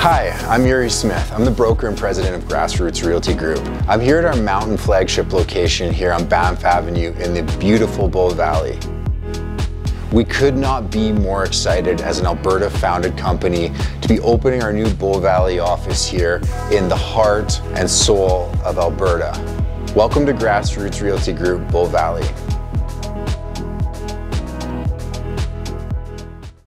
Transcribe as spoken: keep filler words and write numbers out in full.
Hi, I'm Yuri Smith. I'm the broker and president of Grassroots Realty Group. I'm here at our mountain flagship location here on Banff Avenue in the beautiful Bow Valley. We could not be more excited as an Alberta-founded company to be opening our new Bow Valley office here in the heart and soul of Alberta. Welcome to Grassroots Realty Group, Bow Valley.